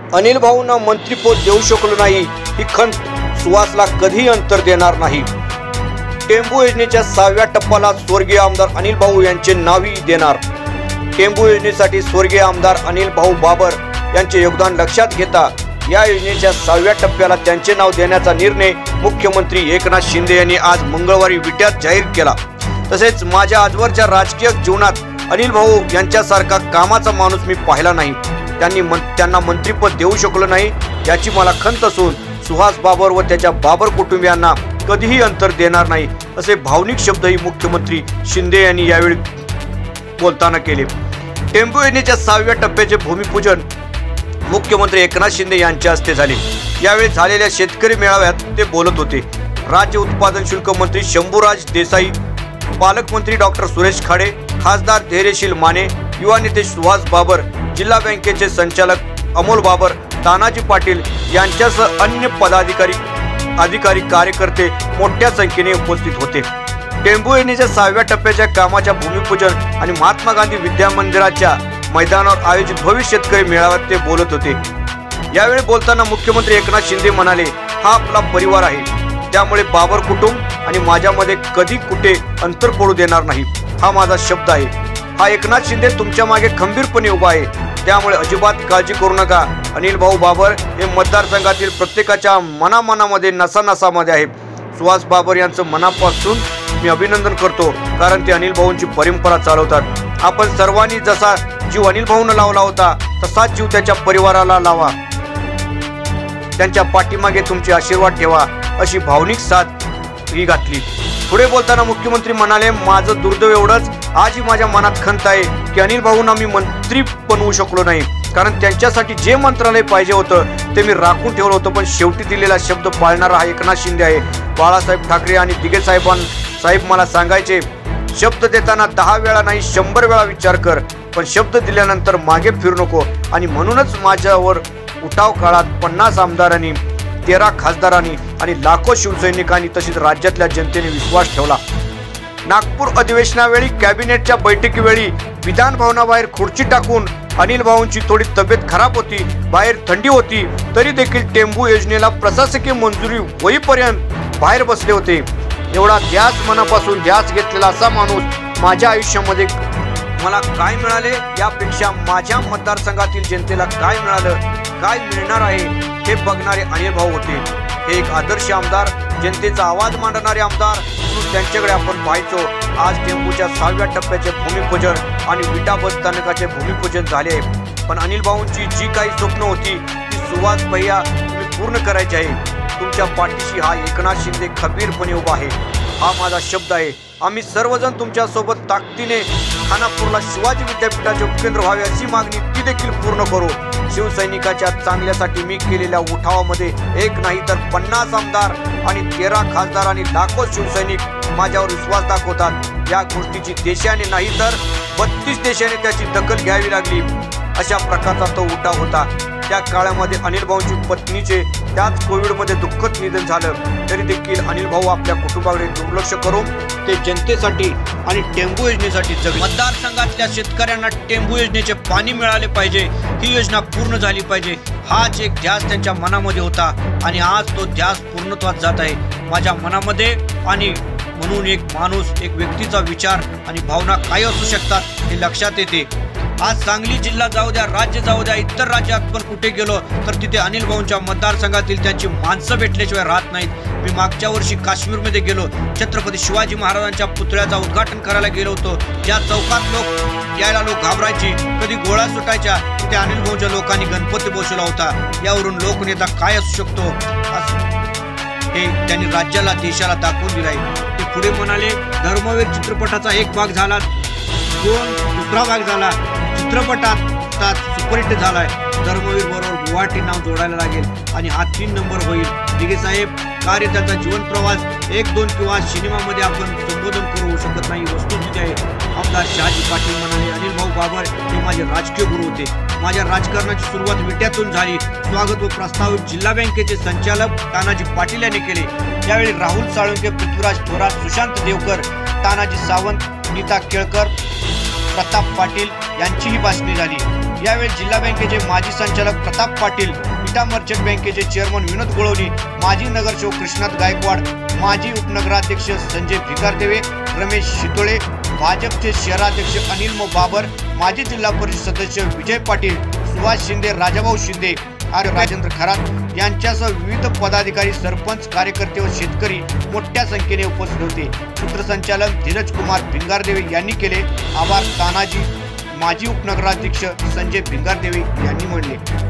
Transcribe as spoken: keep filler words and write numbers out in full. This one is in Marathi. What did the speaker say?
अनिल भाऊंना मंत्रीपद देऊ शकलो नाही ही खंत सुहासला कधी अंतर देणार नाही। टेंबू योजनेच्या सहाव्या टप्प्याला स्वर्गीय आमदार अनिल भाऊ यांचे नावही देणार। टेंबू योजनेसाठी स्वर्गीय आमदार अनिल भाऊ बाबर यांचे योगदान लक्षात घेता या योजनेच्या सहाव्या टप्प्याला त्यांचे नाव देण्याचा निर्णय मुख्यमंत्री एकनाथ शिंदे यांनी आज मंगळवारी विट्यात जाहीर केला। तसेच माझ्या आजवरच्या राजकीय जीवनात अनिल भाऊ यांच्यासारखा कामाचा माणूस मी पाहिला नाही। त्यांनी त्यांना मंत्रीपद देऊ शकलो नाही याची मला खंत असून सुहास बाबर व त्याच्या बाबर कुटुंबियांना कधीही अंतर देणार नाही असे भावनिक शब्दही मुख्यमंत्री शिंदे यांनी यावेळी बोलताना केले। टेंबू योजनेच्या सहाव्या टप्प्याचे भूमिपूजन मुख्यमंत्री एकनाथ शिंदे यांच्या हस्ते झाले। यावेळी झालेल्या शेतकरी मेळाव्यात ते बोलत होते। राज्य उत्पादन शुल्क मंत्री शंभूराज देसाई, पालकमंत्री डॉक्टर सुरेश खाडे, खासदार धैर्यशील माने, युवा नेते सुहास बाबर, जिल्हा बँकेचे संचालक अमोल बाबर, तानाजी पाटील यांच्यासह अन्य पदाधिकारी अधिकारी कार्यकर्ते मोठ्या संख्येने उपस्थित होते। टेंबू योजनेच्या सहाव्या टप्प्याच्या कामाच्या भूमिपूजन आणि महात्मा गांधी विद्या मंदिराच्या मैदानावर आयोजित भव्य शेतकरी मेळाव्यात ते बोलत होते। यावेळी बोलताना मुख्यमंत्री एकनाथ शिंदे म्हणाले, हा आपला परिवार आहे, त्यामुळे बाबर कुटुंब आणि माझ्यामध्ये कधी कुठे अंतर पडू देणार नाही हा माझा शब्द आहे। हा एकनाथ शिंदे तुमच्या मागे खंबीरपणे उभा आहे, त्यामुळे अजिबात काळजी करू नका। अनिल भाऊ बाबर हे मतदारसंघातील प्रत्येकाच्या मनामनामध्ये नसानसामध्ये आहे। सुहास बाबर यांचं मनापासून मी अभिनंदन करतो, कारण ते अनिल भाऊंची परंपरा चालवतात। आपण सर्वांनी जसा जीव अनिल भाऊंना लावला होता तसाच जीव त्याच्या परिवाराला लावा, त्यांच्या पाठीमागे तुमचे आशीर्वाद ठेवा अशी भावनिक साथ ही घातली। पुढे बोलताना मुख्यमंत्री म्हणाले, माझं दुर्दैव एवढंच आजही माझ्या मनात खंत आहे की अनिल भाऊंना मी मंत्री बनवू शकलो नाही, कारण त्यांच्यासाठी जे मंत्रालय पाहिजे होतं ते मी राखून ठेवलं होतं, पण शेवटी दिलेला शब्द पाळणारा हा एकनाथ शिंदे आहे। बाळासाहेब ठाकरे आणि दिघे साहेबां साहेब मला सांगायचे, शब्द देताना दहा वेळा नाही शंभर वेळा विचार कर, पण शब्द दिल्यानंतर मागे फिरू नको। आणि म्हणूनच माझ्यावर उठाव काळात पन्नास आमदारांनी, तेरा खासदारांनी आणि लाखो शिवसैनिकांनी तसेच राज्यातल्या जनतेने विश्वास ठेवला। नागपूर अधिवेशनावेळी कॅबिनेटच्या बैठकीवेळी विधान भवनाबाहेर खुर्ची टाकून अनिल भाऊंची थोडी तब्येत खराब होती, बाहेर थंडी होती, तरी देखील टेंबू योजनेला प्रशासकीय मंजुरी होईपर्यंत बाहेर बसले होते। एवढा ध्यास, मनापासून ध्यास घेतलेला असा माणूस माझ्या आयुष्यामध्ये मला काय मिळाले यापेक्षा माझ्या मतदारसंघातील जनतेला काय मिळालं, काय मिळणार आहे हे बघणारे अनिल भाऊ होते। हे एक आदर्श आमदार, जनतेचा आवाज मांडणारे आमदार म्हणून त्यांच्याकडे आपण पाहायचो। आज टेंबूच्या सहाव्या टप्प्याचे भूमिपूजन आणि विटा बस स्थानकाचे भूमिपूजन झाले, पण अनिल भाऊंची जी काही स्वप्न होती ती सुहास भैया तुम्ही पूर्ण करायची आहे। तुमच्या पाठीशी हा एकनाथ शिंदे खंबीरपणे उभा आहे हा माझा शब्द आहे। आम्ही सर्वजण तुमच्या सोबत ताकदीने खानापूरला शिवाजी विद्यापीठाचे उपकेंद्र व्हावे अशी मागणी ती देखील पूर्ण करू। शिवसैनिकाच्या चांगल्यासाठी मी केलेल्या उठावामध्ये एक नाही तर पन्नास आमदार आणि तेरा खासदार आणि लाखो शिवसैनिक माझ्यावर विश्वास दाखवतात। या गोष्टीची देशाने नाही तर बत्तीस देशाने त्याची दखल घ्यावी लागली, अशा प्रकारचा तो उठाव होता। त्या काळामध्ये अनिल भाऊंची पत्नीचे त्याच कोविडमध्ये दुःखद निधन झालं, तरी देखील अनिल भाऊ आपल्या कुटुंबाकडे दुर्लक्ष करून ते जनतेसाठी आणि टेंबू योजनेसाठी जगले। मतदारसंघातल्या शेतकऱ्यांना टेंबू योजनेचे पाणी मिळाले पाहिजे, ही योजना पूर्ण झाली पाहिजे हाच एक ध्यास त्यांच्या मनामध्ये होता आणि आज तो ध्यास पूर्णत्वास जात आहे माझ्या मनामध्ये। आणि म्हणून एक माणूस, एक व्यक्तीचा विचार आणि भावना काय असू शकतात हे लक्षात येते। आज सांगली जिल्हा जाऊ द्या, राज्य जाऊ द्या, इतर राज्यात पण कुठे गेलो तर तिथे अनिल भाऊंच्या मतदारसंघातील त्यांची माणसं भेटल्याशिवाय राहत नाहीत। मी मागच्या वर्षी काश्मीरमध्ये गेलो, छत्रपती शिवाजी महाराजांच्या पुतळ्याचा उद्घाटन करायला गेलो होतो। ज्या चौकात लोक यायला लोक घाबरायची, कधी गोळ्या सुटायच्या, तिथे अनिल भाऊंच्या लोकांनी गणपती बसवला होता। यावरून लोकनेता काय असू शकतो हे त्यांनी राज्याला, देशाला दाखवून दिले आहे। ते पुढे म्हणाले, धर्मवीर चित्रपटाचा एक भाग झाला, दोन दुसरा भाग झाला, चित्रपटात सुपरहिट झालाय, धर्मवीर बरोबर गुवाहाटी नाव जोडायला लागेल आणि हा तीन नंबर होईल। दिघे साहेब कार्य त्यांचा जीवन प्रवास एक दोन किंवा सिनेमामध्ये आपण संबोधन करू शकत नाही, वस्तुस्थिती आहे। आमदार शहाजी पाटील म्हणाले, अनिल भाऊ बाबर हे माझे राजकीय गुरु होते। माझ्या राजकारणाची सुरुवात विट्यातून झाली। स्वागत व प्रस्तावित जिल्हा बँकेचे संचालक तानाजी पाटील यांनी केले। यावेळी राहुल साळुंके, पृथ्वीराज थोरात, सुशांत देवकर, तानाजी सावंत, नीता केळकर, प्रताप पाटील यांचीही भाषणे झाली। यावेळी जिल्हा बँकेचे माजी संचालक प्रताप पाटील, इटा मर्चंट बँकेचे चेअरमन विनोद गोळवणी, माजी नगरसेवक कृष्णात गायकवाड, माजी उपनगराध्यक्ष संजय भिकारदेवे, रमेश शितोळे, भाजपचे शहराध्यक्ष अनिल मो बाबर, माजी जिल्हा परिषद सदस्य विजय पाटील, सुभाष शिंदे, राजाभाऊ शिंदे आणि राजेंद्र खरात यांच्यासह विविध पदाधिकारी, सरपंच, कार्यकर्ते व शेतकरी मोठ्या संख्येने उपस्थित होते. सूत्रसंचालन धीरज कुमार भिंगारदेवे यांनी केले. आभार तानाजी माजी उपनगराध्यक्ष संजय भिंगारदेवे यांनी म्हणले.